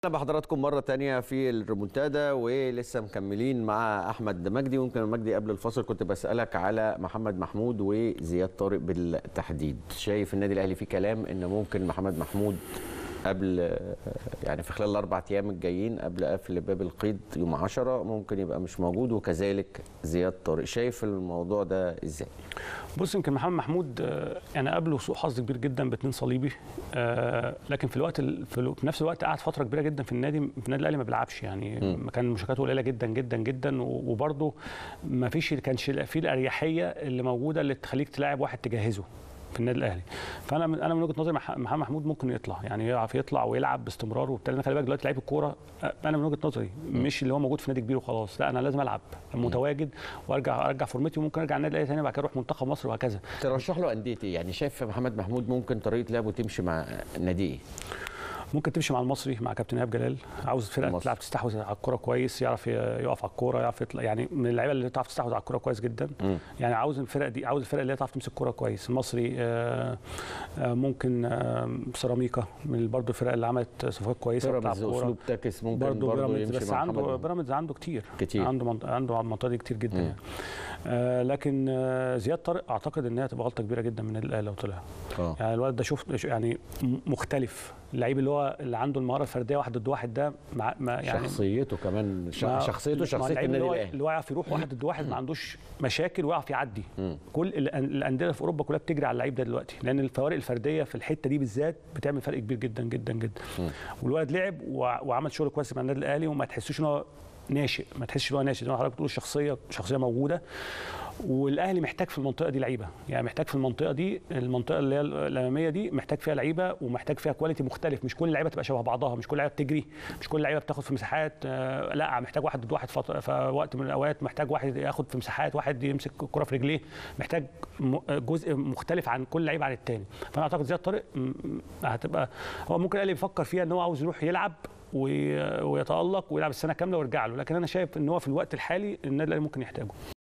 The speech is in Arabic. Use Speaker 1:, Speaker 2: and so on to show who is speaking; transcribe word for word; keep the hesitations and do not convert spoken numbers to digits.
Speaker 1: اهلا بحضراتكم مره تانية في الريمونتادا، ولسه مكملين مع احمد مجدي. ويمكن مجدي قبل الفصل كنت بسالك على محمد محمود وزياد طارق بالتحديد. شايف النادي الاهلي في كلام ان ممكن محمد محمود قبل يعني في خلال الاربع ايام الجايين قبل قفل باب القيد يوم عشرة ممكن يبقى مش موجود، وكذلك زياد طارق. شايف الموضوع ده ازاي؟
Speaker 2: بص، يمكن محمد محمود يعني قابله سوء حظ كبير جدا باتنين صليبي، لكن في الوقت في نفس الوقت قعد فتره كبيره جدا في النادي في النادي الاهلي ما بيلعبش، يعني م. كان مشاركاته قليله جدا جدا جدا، وبرده ما فيش كانش في الاريحيه اللي موجوده اللي تخليك تلاعب واحد تجهزه في النادي الاهلي. فانا من انا من وجهه نظري محمد محمود ممكن يطلع، يعني يعرف يطلع ويلعب باستمرار وبالتالي. خلي بالك دلوقتي لعيب الكوره، انا من وجهه نظري مش اللي هو موجود في نادي كبير وخلاص، لا انا لازم العب متواجد وارجع ارجع فورمتي، وممكن ارجع النادي الاهلي ثاني وبعد كده اروح منتخب مصر وهكذا.
Speaker 1: ترشح له انديه ايه؟ يعني شايف محمد محمود ممكن طريقه لعبه تمشي مع نادي ايه؟
Speaker 2: ممكن تمشي مع المصري مع كابتن ايهاب جلال، عاوز فرقه تلعب تستحوذ على الكوره كويس، يعرف يقف على الكوره، يعرف يطلع، يعني من اللعيبه اللي تعرف تستحوذ على الكوره كويس جدا. م. يعني عاوز الفرقه دي، عاوز الفرقه اللي هي تعرف تمسك الكوره كويس. المصري آآ آآ ممكن آآ سيراميكا من برضه الفرق اللي عملت صفقات كويسه بتلعب كوره.
Speaker 1: اسلوب تاكس ممكن
Speaker 2: برضه
Speaker 1: يمشي
Speaker 2: بس
Speaker 1: مع
Speaker 2: عنده
Speaker 1: محمد.
Speaker 2: بيراميدز عنده كتير
Speaker 1: كتير
Speaker 2: عنده منط... عنده على المنطقه دي كتير جدا. يعني. آه لكن آه زياد طارق اعتقد ان هي هتبقى غلطه كبيره جدا من النادي الاهلي لو طلع. اه يعني الولد ده شفت يعني مختلف، اللعيب اللي هو اللي عنده المهاره الفرديه واحد ضد واحد ده مع ما يعني
Speaker 1: شخصيته كمان شخصيته شخصيه النادي الاهلي
Speaker 2: اللي هو يعرف يروح واحد ضد واحد ما عندوش مشاكل ويعرف يعدي. م. كل الانديه في اوروبا كلها بتجري على اللعيب ده دلوقتي، لان الفوارق الفرديه في الحته دي بالذات بتعمل فرق كبير جدا جدا جدا. م. والولد لعب وعمل شغل كويس مع النادي الاهلي، وما تحسوش ان هو ناشئ، ما تحسش ان هو ناشئ، زي ما حضرتك بتقول الشخصيه شخصيه موجوده. والاهلي محتاج في المنطقه دي لعيبه، يعني محتاج في المنطقه دي المنطقه اللي هي الاماميه دي محتاج فيها لعيبه، ومحتاج فيها كواليتي مختلف. مش كل اللعيبه تبقى شبه بعضها، مش كل اللعيبه بتجري، مش كل اللعيبه بتاخد في مساحات. آه لا، محتاج واحد ضد واحد في وقت من الاوقات، محتاج واحد ياخد في مساحات، واحد يمسك الكره في رجليه، محتاج جزء مختلف عن كل لعيب عن الثاني. فانا اعتقد زياد طارق هتبقى هو ممكن الاهلي بيفكر فيها ان هو عاوز يروح يلعب ويتالق ويلعب السنه كامله ويرجع له، لكن انا شايف ان هو في الوقت الحالي النادي الاهلي ممكن يحتاجه.